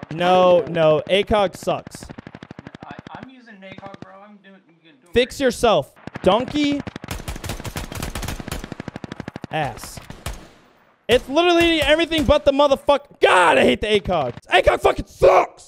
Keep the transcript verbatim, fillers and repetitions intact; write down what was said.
No, no. Acog sucks. I, I'm using an Acog, bro. I'm doing. doing Fix great. yourself. Donkey. Ass. It's literally everything but the motherfucker. God, I hate the Acog. Acog fucking sucks.